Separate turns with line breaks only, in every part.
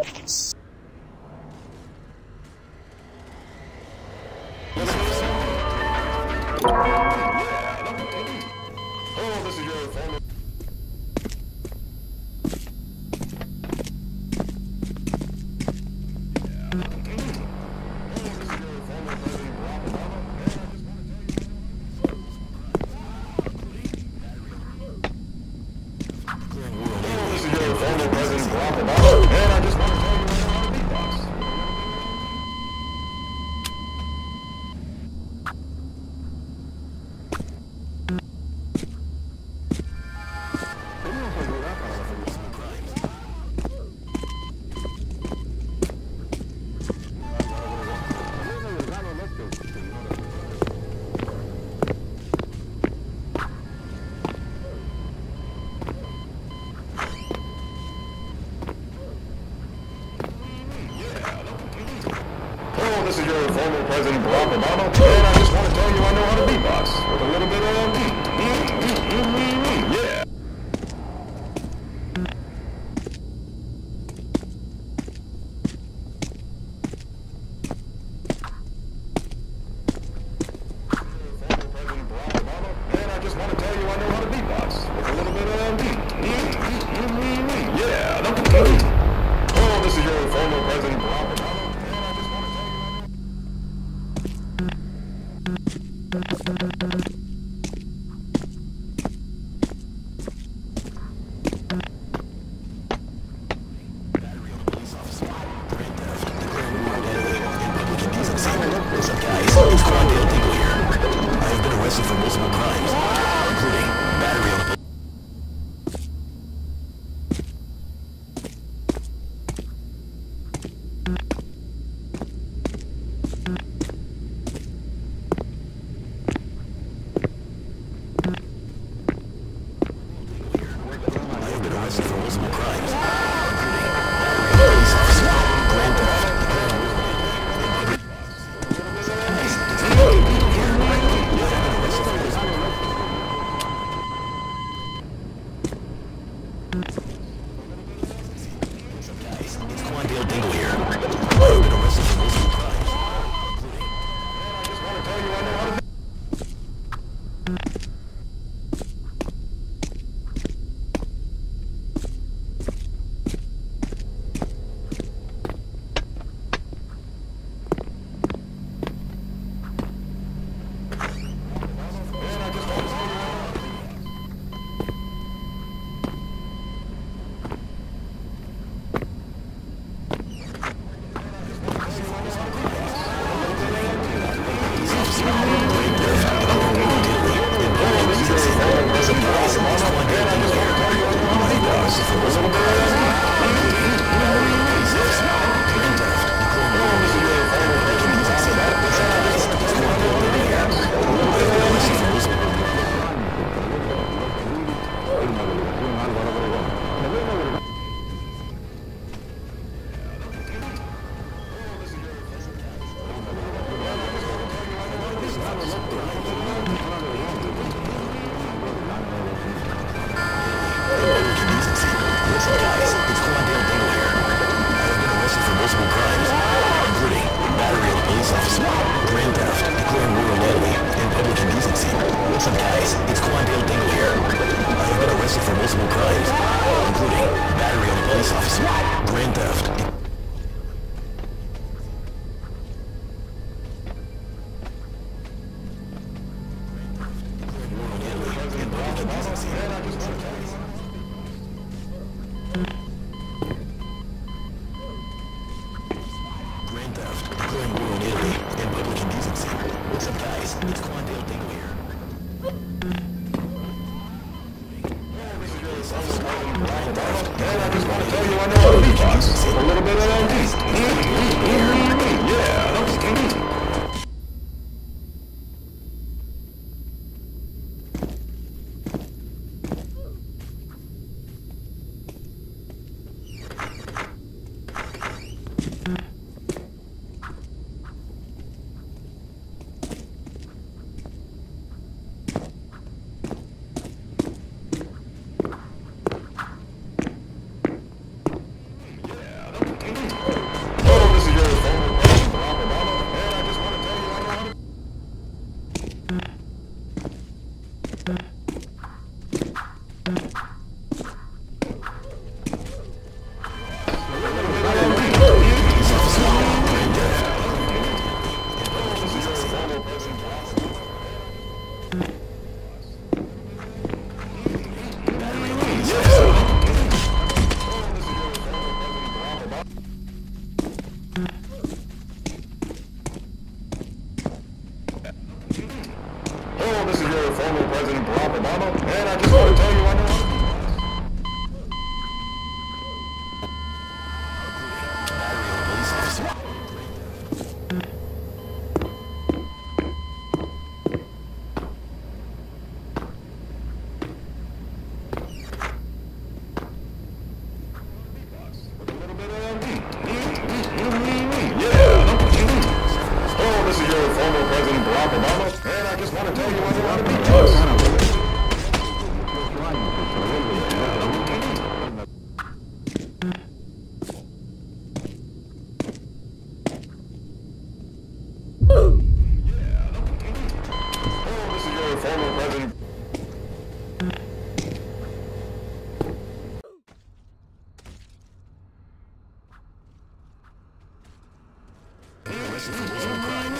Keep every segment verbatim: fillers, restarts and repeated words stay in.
This is your former President Barack Obama, and I just want to tell you I know how to beatbox with a little bit of yeah. Former President Barack Obama, and I just want to tell you I know how to beatbox with a little bit of yeah. Oh, this is your former President Barack Obama.
For multiple crimes, including battery on the I have been arrested for multiple crimes, including battery on a police officer, grand theft, Dingle here. I've been arrested for multiple crimes, including... I just want to tell you I know how to... Grand theft. Grand theft, declaring war on Italy, and public indecency. What's up, guys? It's Quandale Dingle here.
And I just want to tell you I know how to beatbox. A little bit of yeah.
arrested for multiple crimes.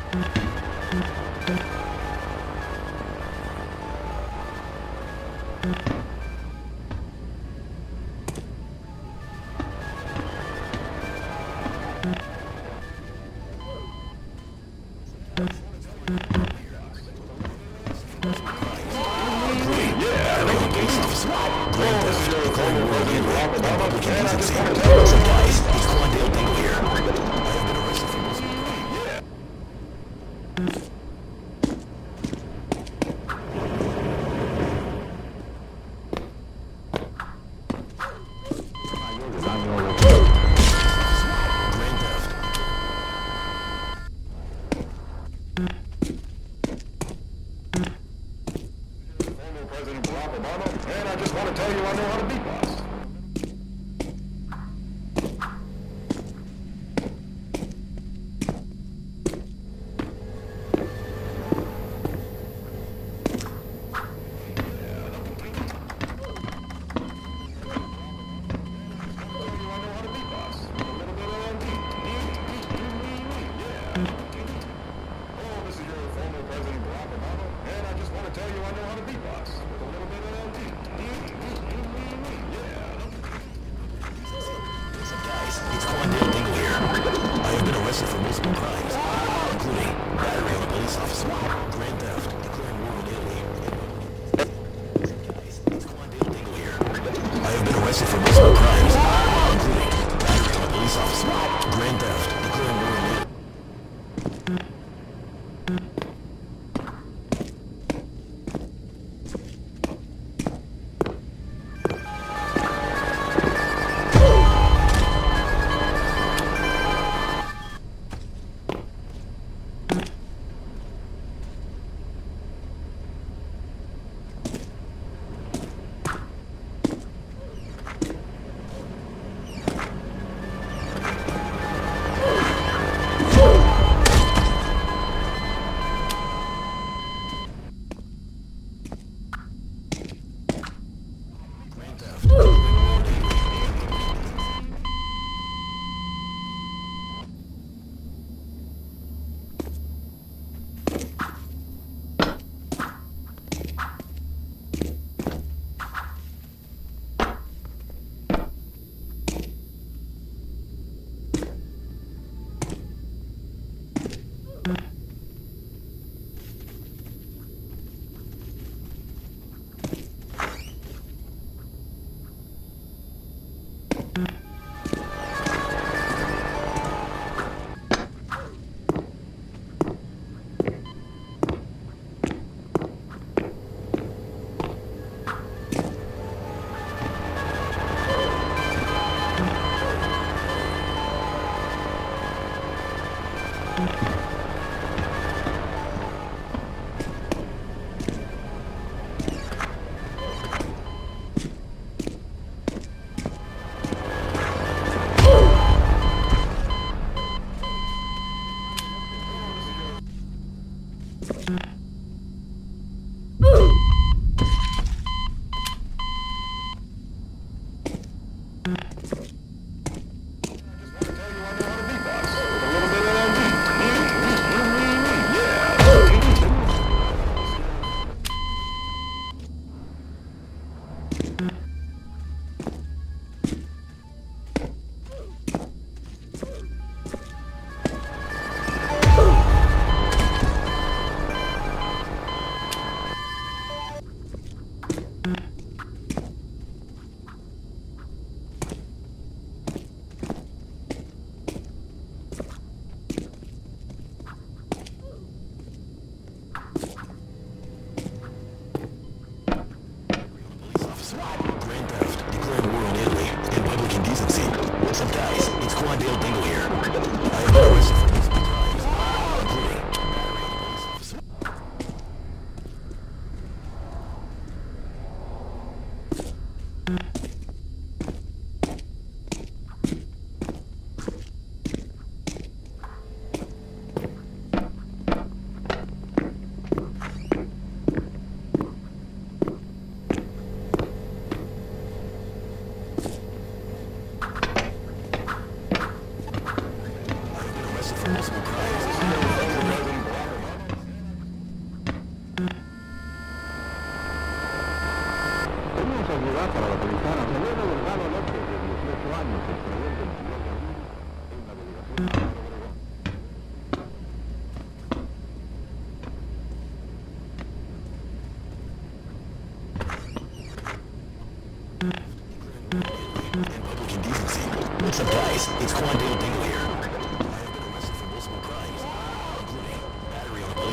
President Barack Obama, and I just want to tell you I know how to beat boss.
For multiple crimes, including battery on a police officer, grand theft, declaring war on Italy. Guys, it's Quandale Dingle here. I have been arrested for multiple crimes, including battery on a police officer, grand theft, declaring war on Italy.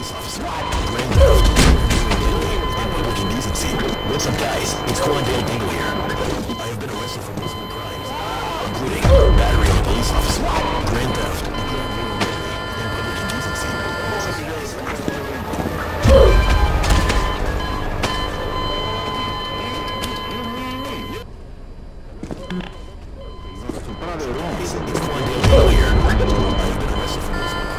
police officer. Grand theft, and public indecency. What's up, guys? It's Quandale Dingle here. I have been arrested for multiple crimes, including battery on a police officer, grand theft, and public indecency. What's up, guys? It's Quandale Dingle here. I have been arrested for multiple crimes.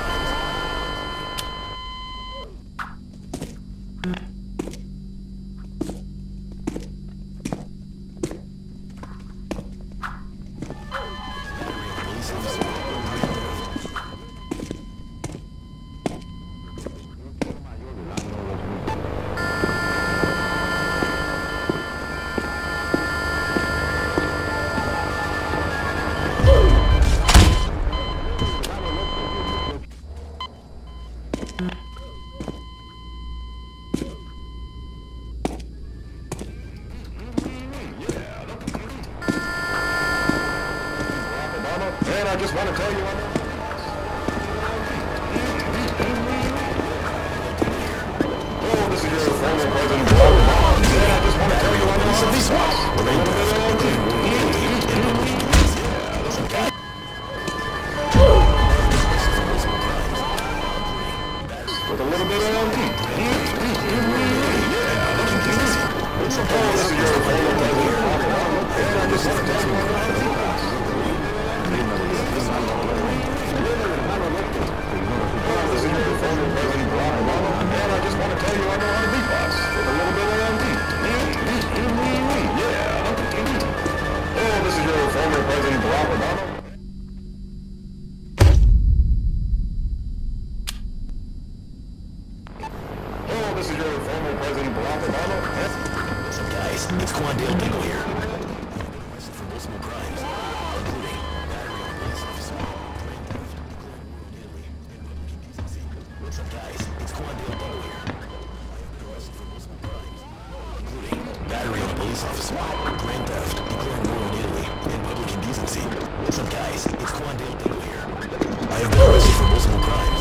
And I just want to tell you, I know. Oh, this is your former president, Barack Obama. And I just want to tell you, I know how to be boss. With a little bit of L T. With a little bit of L T. Oh, this is your former president, Barack Obama. And I just want to tell you, I know how to be boss. This is your former president, Barack Obama, and I just want to tell you I know how to beatbox with a little bit of M D. Yeah. Oh, this is your former president, Barack Obama. Oh, this is your former president, Barack Obama.
What's up, guys? It's Quandale Dingle here. Arrested for multiple crimes, including battery on a police officer, grand theft, declaring war on Italy, and public indecency. What's up, guys? It's Quandale Dingle here. I have been arrested for multiple crimes, including battery on a police officer, grand theft, declaring war on Italy, and public indecency. What's up, guys? It's Quandale Dingle here. I have been arrested for multiple crimes,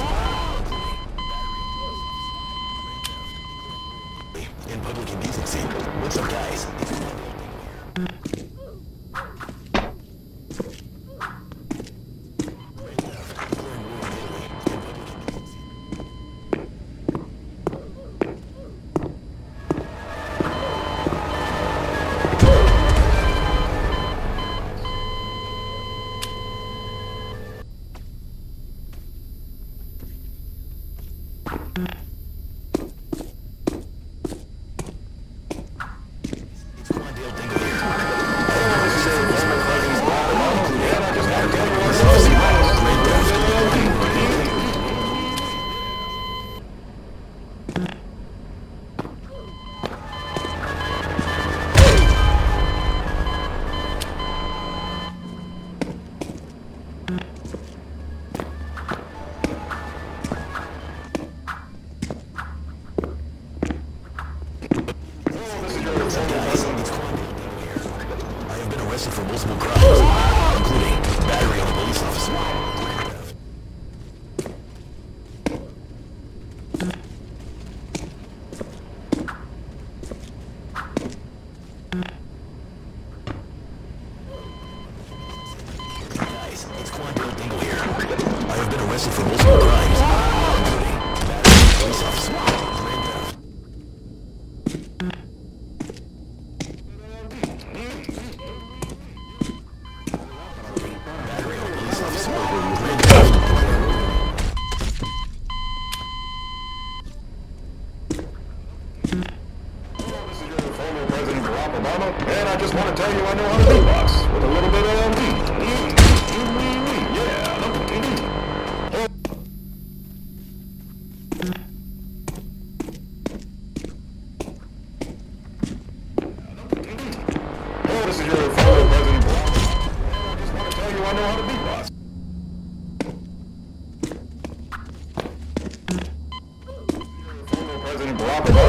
in public indecency. What's up, guys? It's Quandale Dingle here. Grand theft, declaring war on Italy, and public indecency. It's Quandale Dingle here. I have been arrested for multiple crimes, including battery on a police officer, grand theft, declaring war on Italy. What's up, guys? It's Quandale Dingle here. I have been arrested for multiple crimes, including battery on a police officer, grand theft. Guys, it's Quandale Dingle here. I have been arrested for multiple crimes, including battery on a police officer, grand theft. Battery on a police officer, grand theft.
This is your former president, Barack Obama, and I just want to tell you I know how to beatbox with a little bit of M D. Yeah. Oh, this is your former president, Barack Obama, and I just want to tell you I know how to beatbox. Your former president, Barack Obama.